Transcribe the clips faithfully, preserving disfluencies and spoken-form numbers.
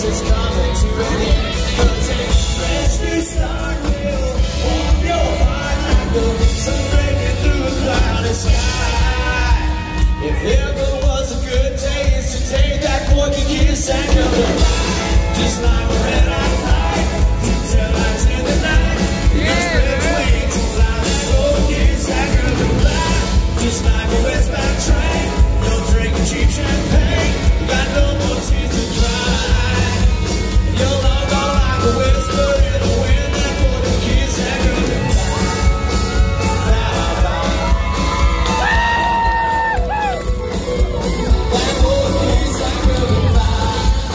is coming to an end. Cause a fresh new start will warm your heart like the sun breaking through a cloudy sky. If ever was a good day, it's to take that forky kiss and go goodbye. Just like a red-eye flight, till lights in the night. Yeah. Spread wings and fly that forky kiss and go goodbye. Just like a westbound train, no drinking cheap champagne. You got no more tears to cry. You're long gone like a whisper in the wind. That forky kiss and go goodbye. That forky kiss and go goodbye.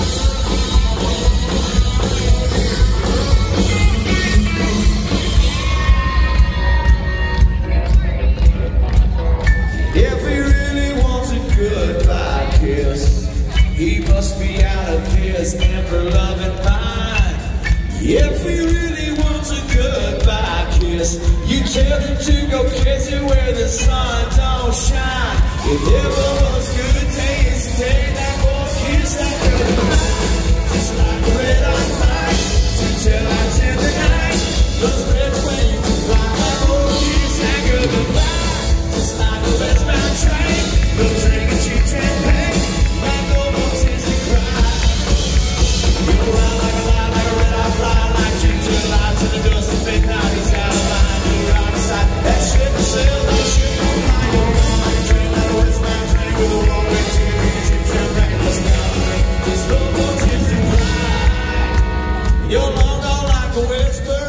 If he really wants a goodbye kiss, he must be out of his ever-loving mind. If he really wants a goodbye kiss, you tell him to go kiss it where the sun don't shine. If ever was good days, take that one kiss that goodbye. Just like a red-eye flight, to tell lights in the night. Those red wings can fly that one kiss that goodbye. Just like a westbound train, no drinking cheap champagne. Like no more tears to cry. You go round like a line, like a red-eye fly, like Jim to the lights in the dust of midnight. He's out of line, you're out of sight. That ship will sail, that ship will fly. You're on like a train, like a westbound train with a one-way ticket, drinking cheap champagne. Let's go. There's no more tears to cry. You're long gone like a whisper